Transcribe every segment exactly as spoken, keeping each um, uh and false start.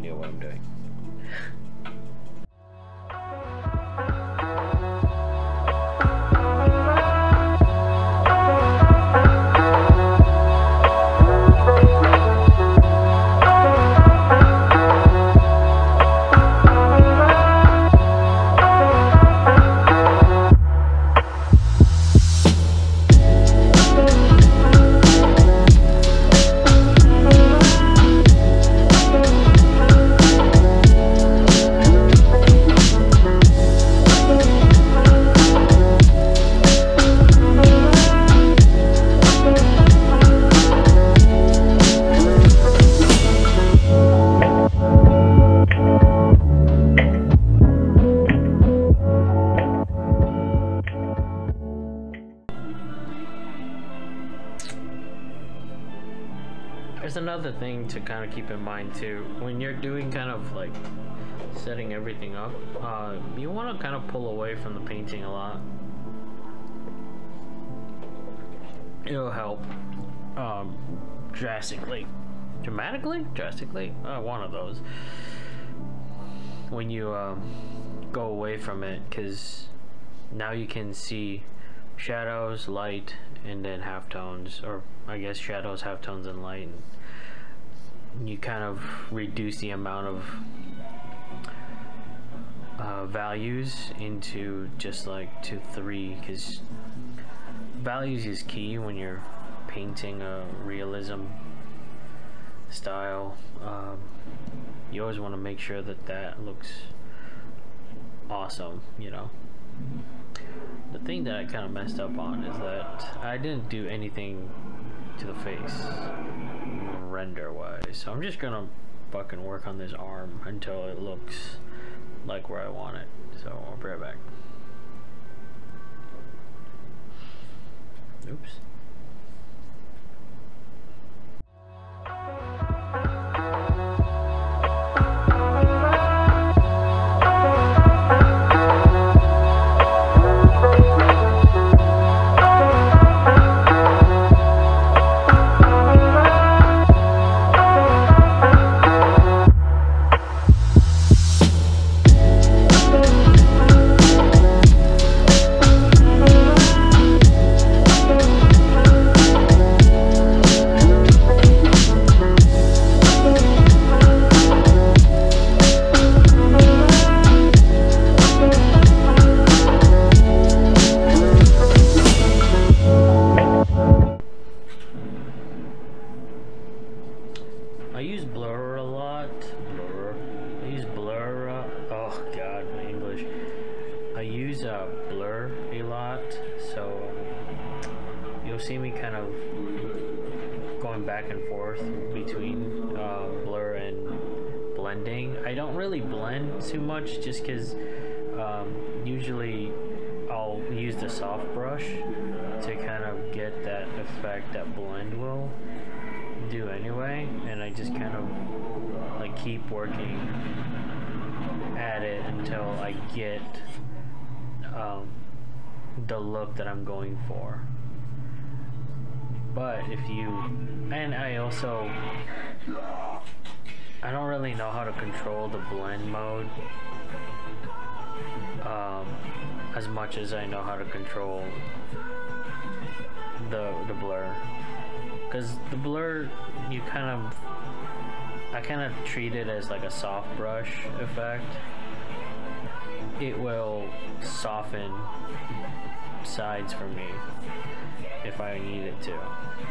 idea what I'm doing. There's another thing to kind of keep in mind too. When you're doing kind of like setting everything up, uh, you want to kind of pull away from the painting a lot. It'll help um, drastically. Dramatically? Drastically? Uh, one of those. When you um, go away from it, because now you can see shadows, light, and then halftones, or I guess shadows, halftones, and light. You kind of reduce the amount of uh, values into just like to three, because values is key when you're painting a realism style. Um, you always want to make sure that that looks awesome, you know. The thing that I kind of messed up on is that I didn't do anything to the face render wise, so I'm just gonna fucking work on this arm until it looks like where I want it. So I'll be right back. Oops. I use blur a lot. Blur. I use blur. Uh, oh god, my English. I use uh, blur a lot, so you'll see me kind of going back and forth between uh, blur and blending. I don't really blend too much, just because um, usually I'll use the soft brush to kind of get that effect that blend will do anyway, and I just kind of like keep working at it until I get um, the look that I'm going for. But if you, and I also, I don't really know how to control the blend mode um, as much as I know how to control the the blur. Because the blur, you kind of, I kind of treat it as like a soft brush effect. It will soften sides for me if I need it to.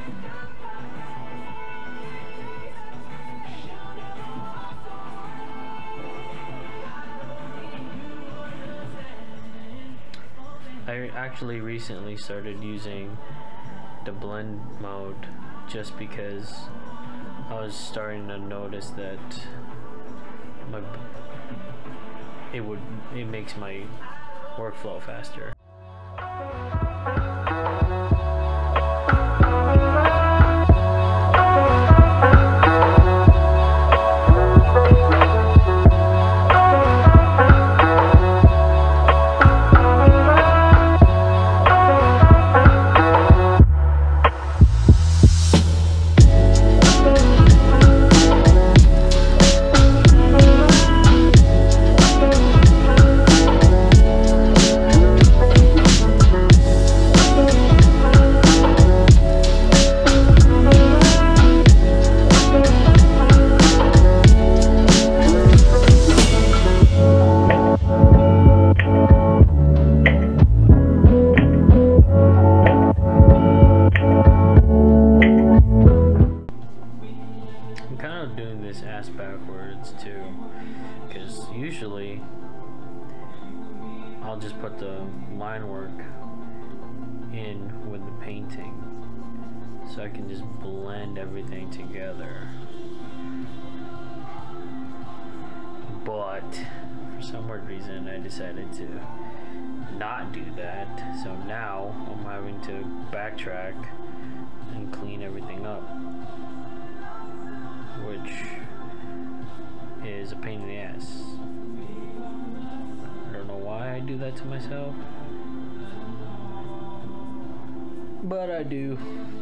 I actually recently started using the blend mode just because I was starting to notice that my it would it makes my workflow faster. colors too, because usually I'll just put the line work in with the painting so I can just blend everything together. But for some weird reason I decided to not do that, so now I'm having to backtrack and clean everything up, which is a pain in the ass. I don't know why I do that to myself, but I do.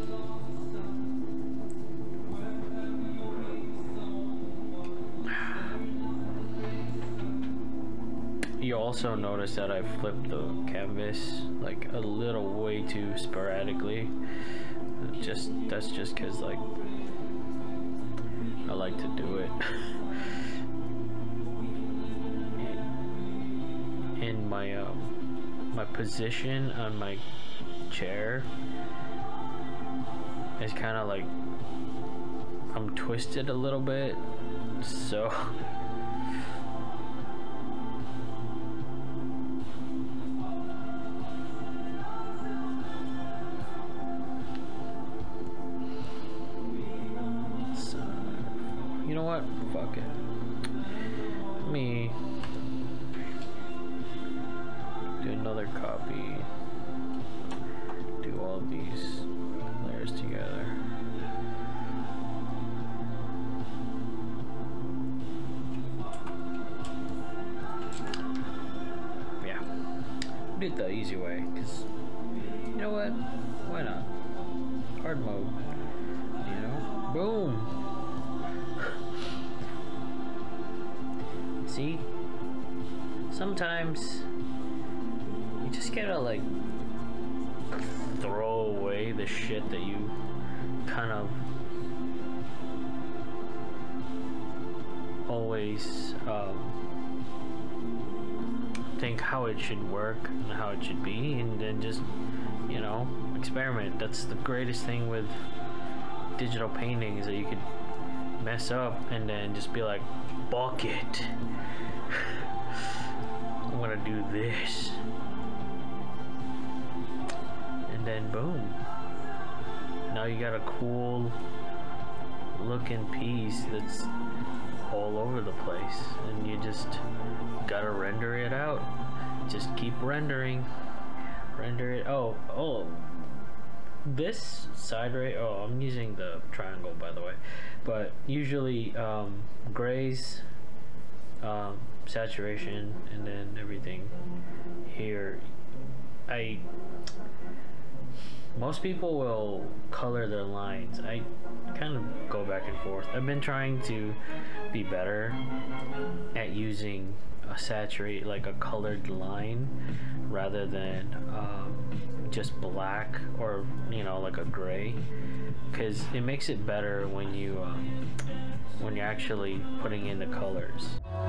You also notice that I flipped the canvas like a little way too sporadically. Just that's just cause like I like to do it. In my um my position on my chair is kind of like I'm twisted a little bit, so you know what? Fuck it. Let me do another copy. Do all of these layers together. Yeah. Do it the easy way, because you know what? Why not? Hard mode. You know? Boom! See, sometimes you just gotta like throw away the shit that you kind of always um, think how it should work and how it should be, and then just, you know, experiment. That's the greatest thing with digital painting, is that you could mess up and then just be like, fuck it, I'm gonna do this, and then boom, now you got a cool looking piece that's all over the place, and you just gotta render it out. Just keep rendering, render it. Oh, oh, this side right, oh, I'm using the triangle, by the way, but usually um, grays, um, saturation, and then everything here. I most people will color their lines. I kind of go back and forth. I've been trying to be better at using a saturate, like a colored line, rather than um, just black, or you know, like a gray, because it makes it better when you um, when you're actually putting in the colors.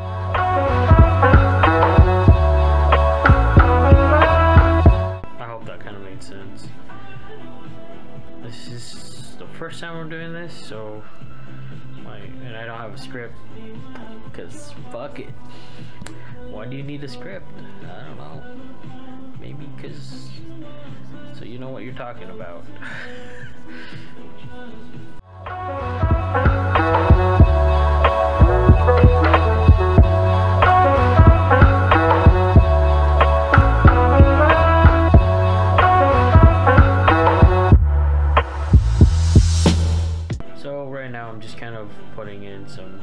I hope that kind of made sense. This is the first time we're doing this, so my and I don't have a script, because fuck it. Why do you need a script? I don't know. Maybe because so you know what you're talking about. So right now I'm just kind of putting in some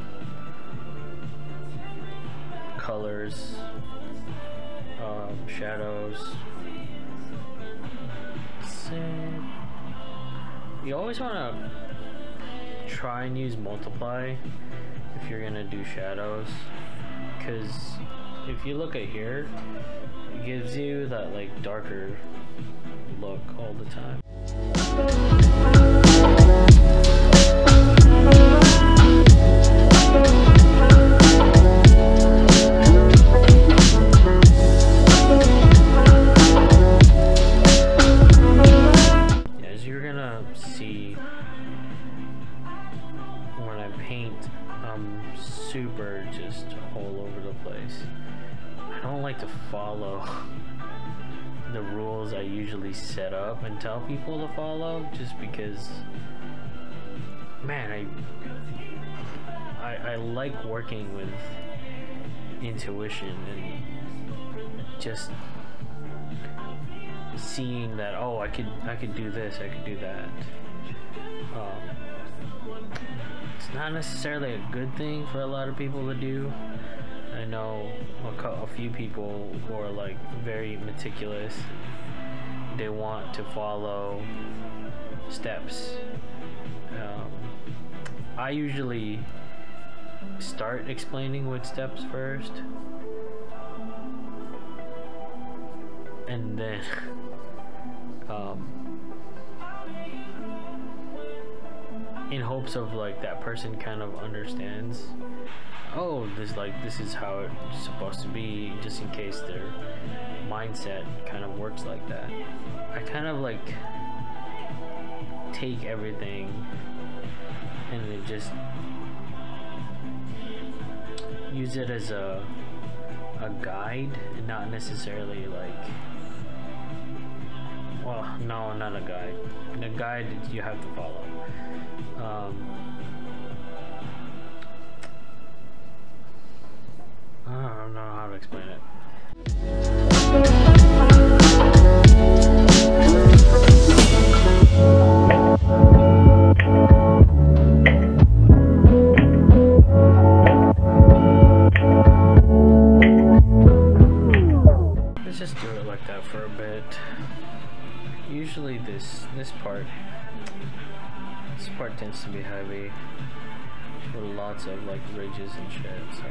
colors, um, shadows. So you always want to try and use multiply if you're gonna do shadows, because if you look at here, it gives you that like darker look all the time. As you're gonna see when I paint, I'm super super just all over the place. I don't like to follow the rules I usually set up and tell people to follow, just because, man, I, I, I like working with intuition and just seeing that, oh, I could I could do this, I could do that. Um, it's not necessarily a good thing for a lot of people to do. I know a, a few people who are like very meticulous. They want to follow steps. Um, I usually start explaining with steps first, and then um, in hopes of like that person kind of understands, oh, this like this is how it's supposed to be, just in case their mindset kind of works like that. I kind of like take everything and then just use it as a a guide, and not necessarily like, well, no, not a guide. A guide you have to follow. Um, I don't know how to explain it. Let's just do it like that for a bit. Usually this this part this part tends to be heavy with lots of like ridges and shit, so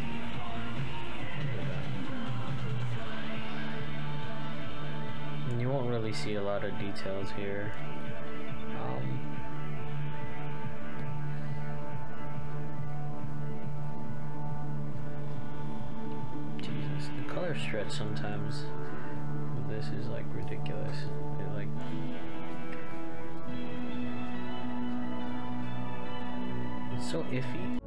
and you won't really see a lot of details here. Um, Jesus, the color stretch sometimes with this is like ridiculous. It like it's so iffy.